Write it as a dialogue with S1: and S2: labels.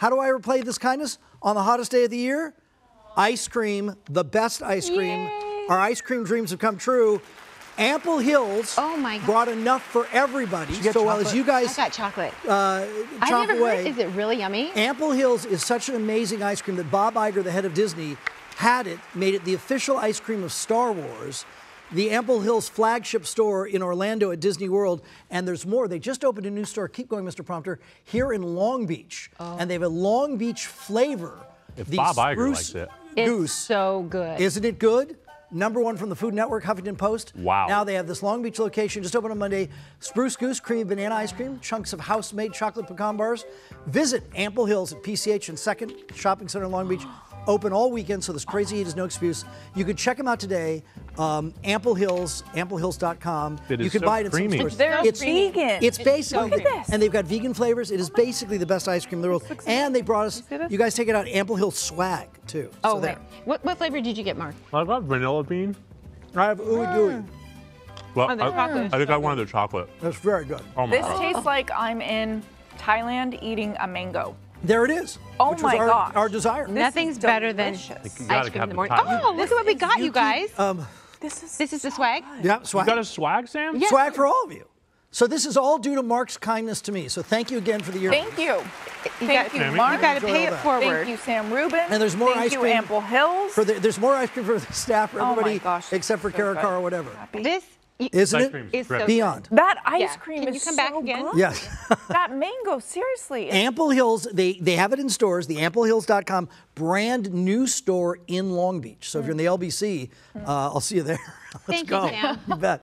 S1: How do I repay this kindness on the hottest day of the year? Ice cream, the best ice cream.
S2: Yay.
S1: Our ice cream dreams have come true. Ample Hills brought enough for everybody. So as you guys,
S2: I got chocolate.
S1: Chomp
S2: I've never
S1: away.
S2: heard. Is it really yummy?
S1: Ample Hills is such an amazing ice cream that Bob Iger, the head of Disney, had it, made it the official ice cream of Star Wars. The Ample Hills flagship store in Orlando at Disney World, and there's more. They just opened a new store, keep going, Mr. Prompter, here in Long Beach. And they have a Long Beach flavor.
S3: If Bob Iger likes it.
S1: Goose.
S2: It's so good.
S1: Isn't it good? #1 from the Food Network, Huffington Post.
S3: Wow.
S1: Now they have this Long Beach location, just opened on Monday. Spruce Goose, creamy banana ice cream, chunks of house-made chocolate pecan bars. Visit Ample Hills at PCH and 2nd Shopping Center in Long Beach. Open all weekend, so this crazy heat is no excuse. You can check them out today. Ample Hills, amplehills.com.
S3: You
S1: can buy it in some
S3: creamy.
S1: stores.
S4: It's vegan.
S1: It's basically,
S4: Look at this.
S1: and they've got vegan flavors. It is basically the best ice cream in the world. And they brought us, you guys take it out, Ample Hills swag, too.
S2: Oh,
S1: so there.
S2: right. What flavor did you get, Mark?
S3: I got vanilla bean.
S1: I have ooey gooey.
S3: Well,
S2: Oh, the chocolate.
S3: I think I wanted the chocolate.
S1: That's very good.
S3: Oh my
S4: This
S3: God.
S4: tastes like I'm in Thailand eating a mango.
S1: There it is.
S4: Oh
S1: which
S4: my
S1: was
S4: gosh.
S1: our desire.
S2: Nothing's better than
S4: delicious.
S3: You gotta
S2: ice cream
S3: have
S2: in the
S3: the
S2: morning.
S3: time.
S2: Oh, look at what we got, you guys.
S4: This
S2: This is the swag.
S1: Yeah,
S3: You
S1: swag.
S3: got a swag, Sam?
S2: Yeah.
S1: Swag for all of you. So this is all due to Mark's kindness to me. So thank you again for the year.
S4: Thank you. Thank you,
S3: Sammy.
S4: Mark.
S2: You got to
S1: Enjoy
S2: pay
S1: all
S2: it
S1: that.
S2: forward.
S4: Thank you, Sam Rubin.
S1: And there's more
S4: Thank
S1: ice
S4: you,
S1: cream
S4: Ample Hills.
S1: There's more ice cream for the staff, for
S4: Oh my
S1: everybody,
S4: gosh,
S1: except for
S4: so
S1: Kara
S4: good.
S1: Car or whatever.
S2: This
S1: Isn't
S3: Ice
S1: it?
S3: cream's
S2: is so
S3: great.
S1: Beyond.
S4: That ice
S2: Yeah.
S4: cream
S2: Can
S4: is
S2: you come back
S4: so
S2: again?
S4: good.
S1: Yes.
S4: That mango, seriously.
S1: Ample Hills, they have it in stores, the amplehills.com brand new store in Long Beach. So if you're in the LBC, I'll see you there. Let's
S2: Thank you,
S1: go.
S2: Sam.
S1: You bet.